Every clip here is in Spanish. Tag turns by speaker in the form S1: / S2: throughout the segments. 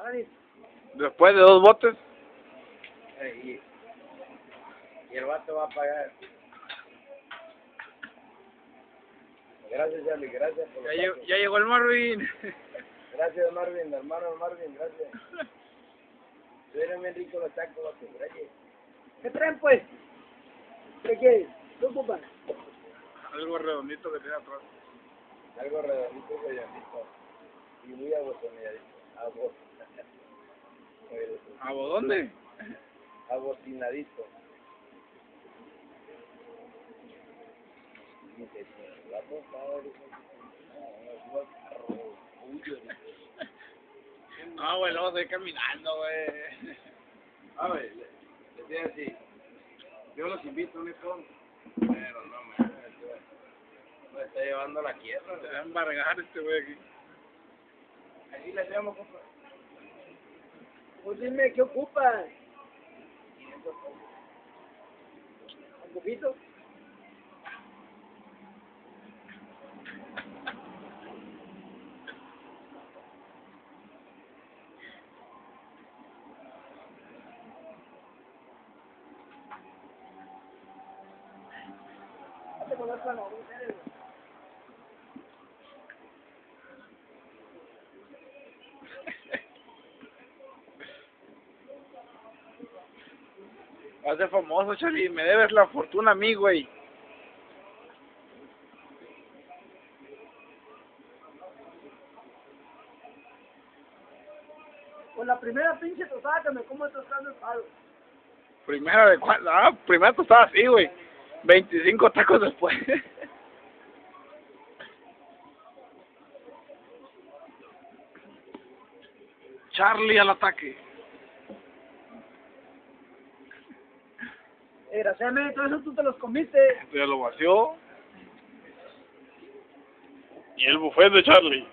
S1: Después de 2 botes.
S2: Y el vato va a pagar. Gracias, Charlie, gracias por
S1: Ya llegó el Marvin.
S2: Gracias, Marvin, hermano Marvin, gracias. Eres bien rico los tacos, vato, gracias.
S3: ¿Qué traen, pues? ¿Qué quieres? ¿Qué ocupan?
S1: Algo redondito que tiene atrás.
S2: Algo redondito, redondito. Y muy abocinadito.
S1: ¿A dónde?
S2: Abocinadito.
S1: No, güey, luego estoy caminando, güey.
S2: Güey, le decía así. Yo los invito a un ecón. Pero no, me está llevando la quieta.
S1: Se va a embargar este güey aquí.
S2: Así le hacemos, compa.
S3: Pues dime, ¿qué ocupan? ¿Un poquito?
S1: Va a ser famoso, Charlie. Me debes la fortuna a mí, güey.
S3: Pues la primera pinche tostada que me como tostando el palo.
S1: Primera de cuándo? Primera tostada así, güey. 25 tacos después. Charlie al ataque.
S3: Desgraciadamente, todo eso tú te los comiste.
S1: Ya lo vació. Y el buffet de Charlie.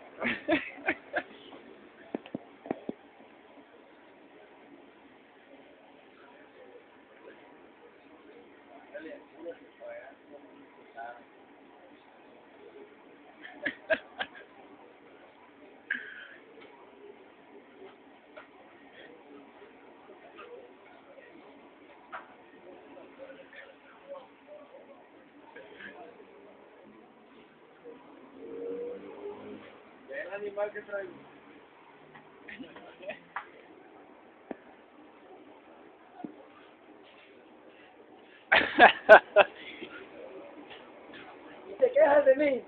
S2: ¿El animal que traigo?
S3: Y te quejas de mí.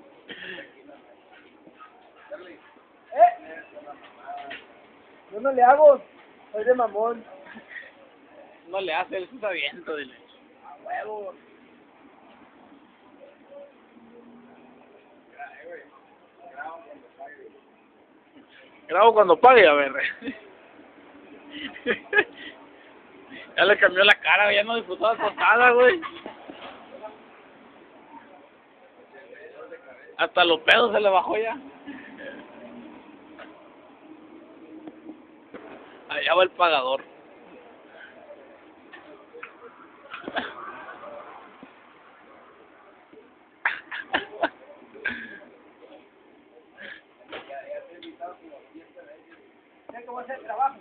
S3: Yo no le hago. Soy de mamón.
S1: No le hace, él está viento, dile.
S3: A huevo.
S1: Grabo cuando pague, a ver. Ya le cambió la cara, ya no disfrutaba tostada, güey. Hasta los pedos se le bajó ya. Allá va el pagador.
S3: Ya que voy a hacer trabajo.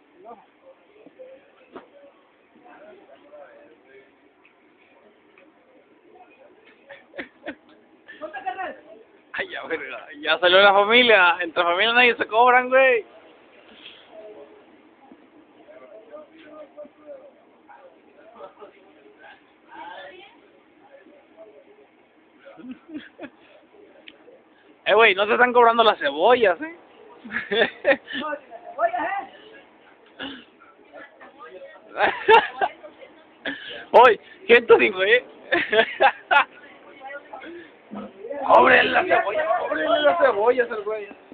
S3: ¿No te cargas?
S1: Ay, ya, verga. Ya salió la familia. Entre familia nadie se cobran, güey. Güey, no te están cobrando las cebollas,
S3: No, si la cebolla,
S1: Oye, ¿quién te dijo, Cóbrenle las cebollas al güey.